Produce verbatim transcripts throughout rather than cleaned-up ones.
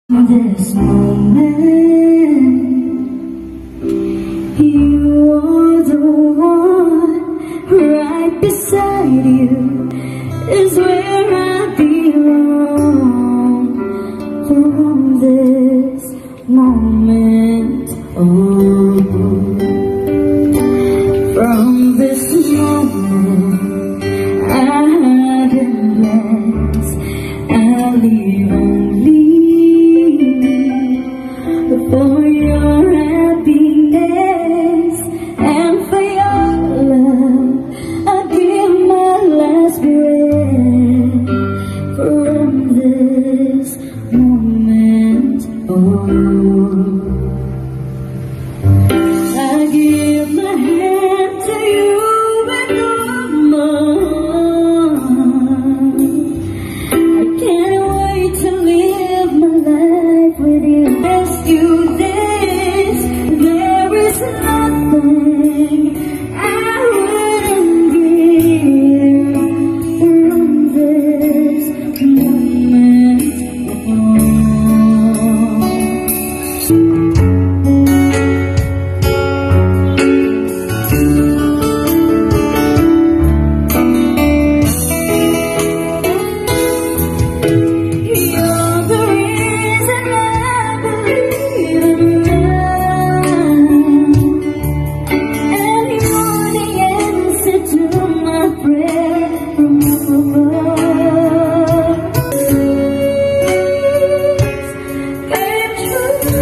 This moment, you are the one. Right beside you is where I belong. From this moment on, from this moment, I have been blessed. I live only for your happiness and for your love. I give my last breath. From this moment on, I give my hand to you and mine. I can't wait to live my life with you. Ask you this, there is nothing I wouldn't give from this moment on. You're the reason I believe in love, and you're the answer to my prayer from above. And true,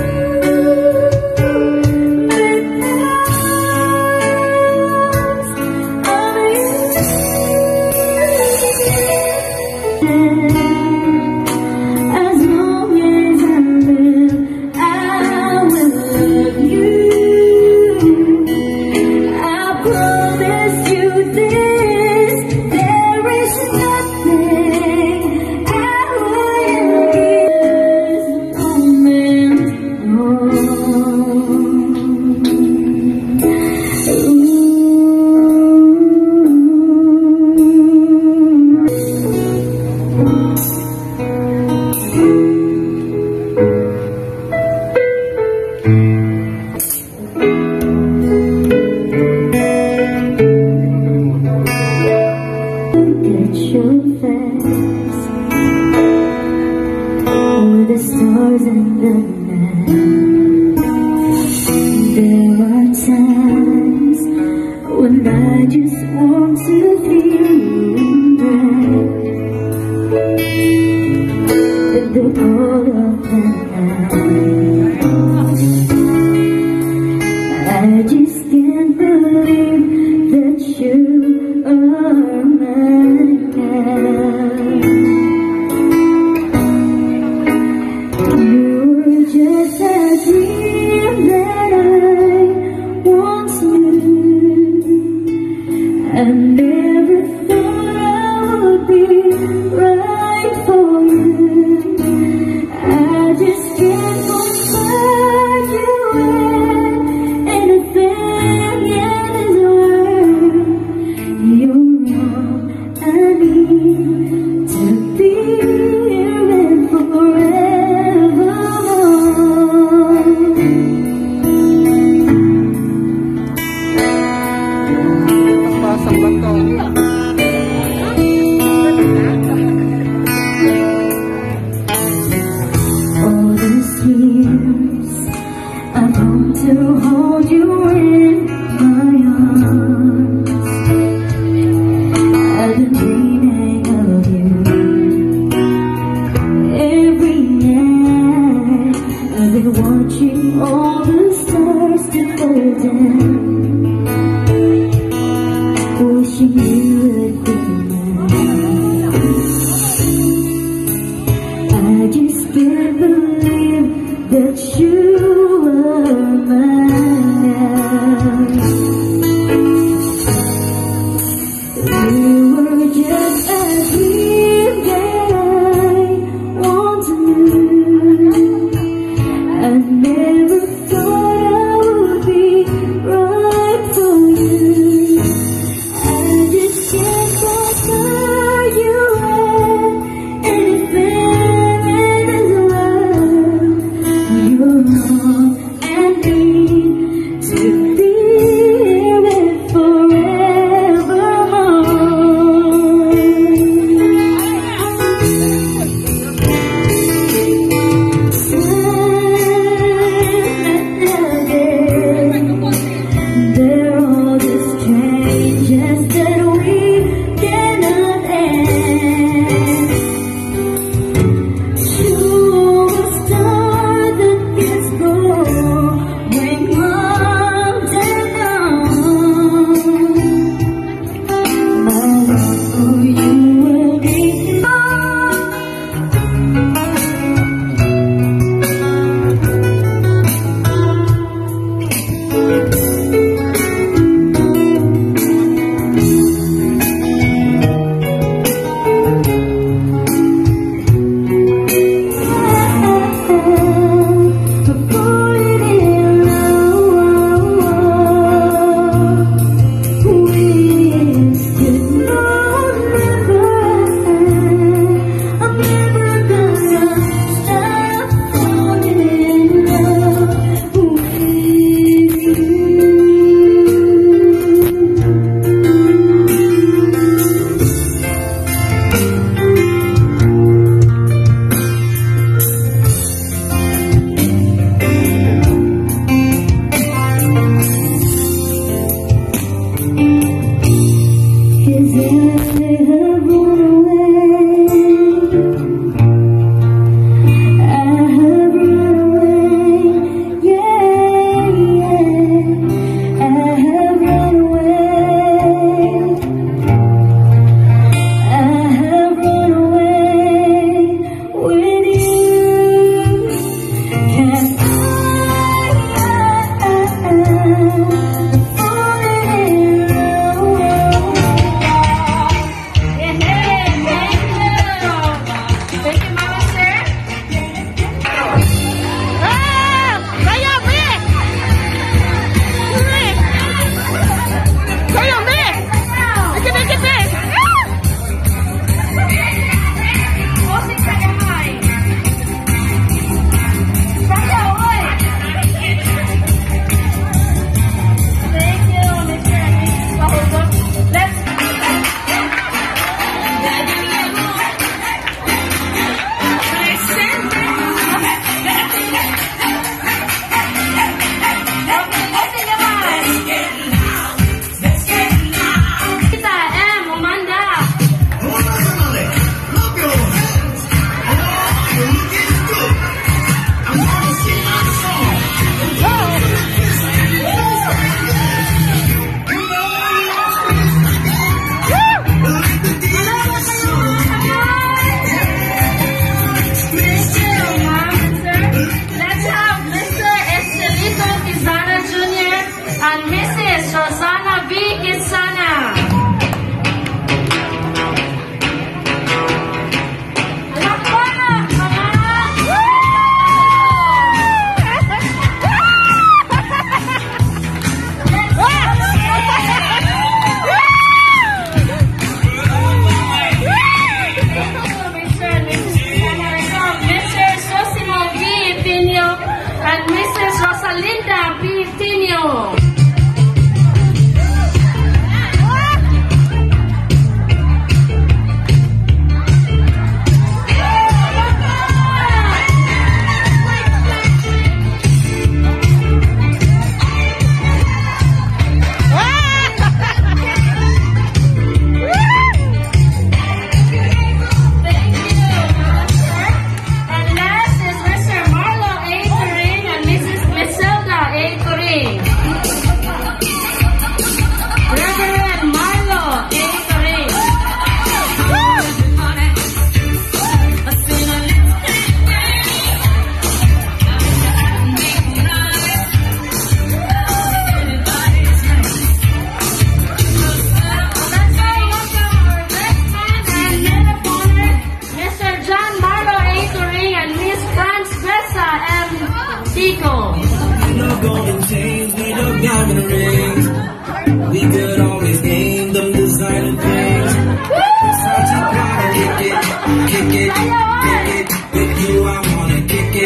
as long as I live, I will love you. I promise you this, there is nothing I wouldn't give this moment on. Look at your face with the stars in the night. There are times when I just want to feel right. In the cold of the night, I just can't believe that you are mine now. You were just a dream that I once knew. I never thought I would be right for you. I just can't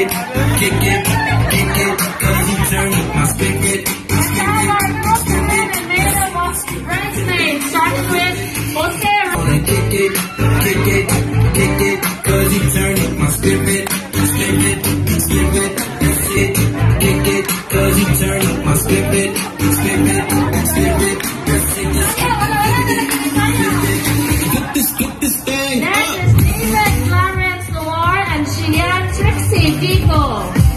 it, kick it, kick it, cause he turn up my spigot. Starting with Jose. Kick it, kick it, kick it, cause he turn up my spirit, spirit, spirit, that's it. Kick it, cause he turn up my spirit, spirit, spirit, that's it. Get this, get this thing. Next is David Lawrence Noir and Sheehan Trixie Dico.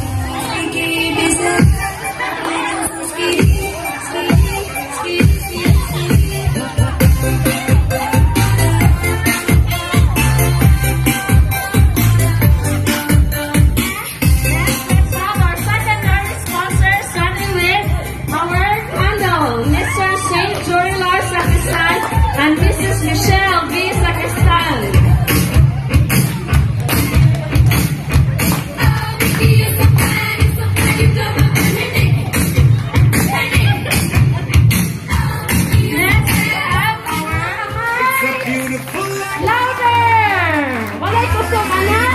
And Missus Michelle B. Sacristan. Next we have our louder! Walay kusog, anak!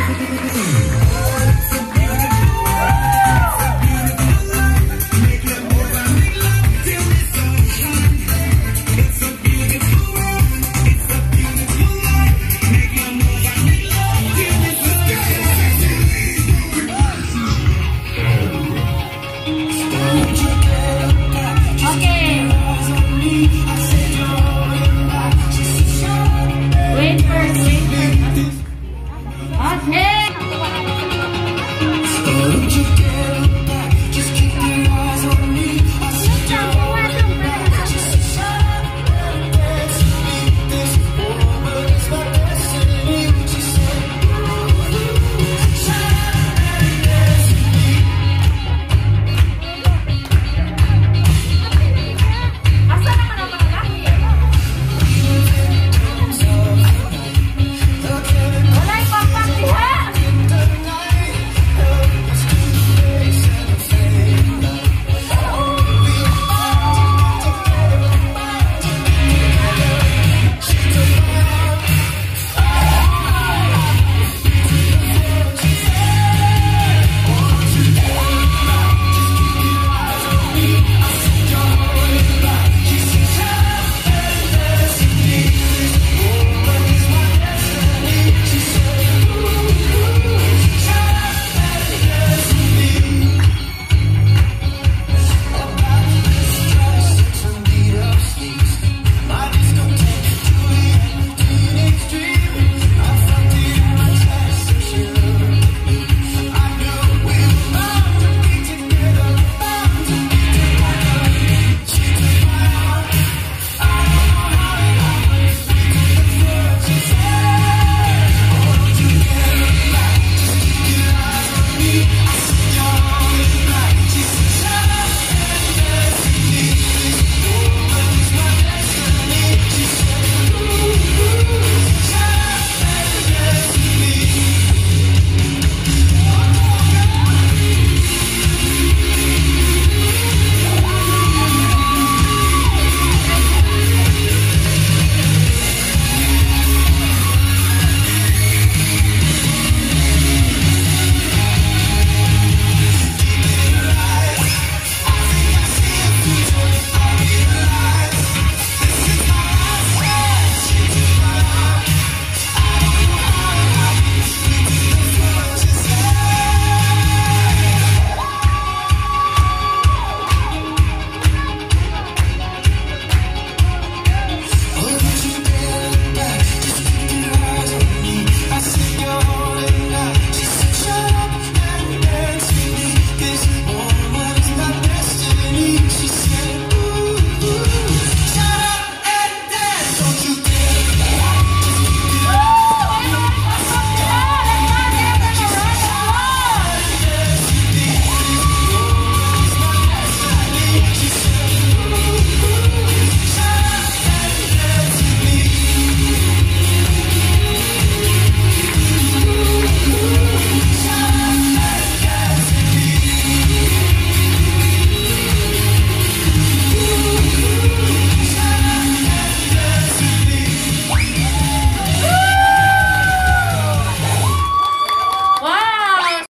Wait first, wait first. Okay.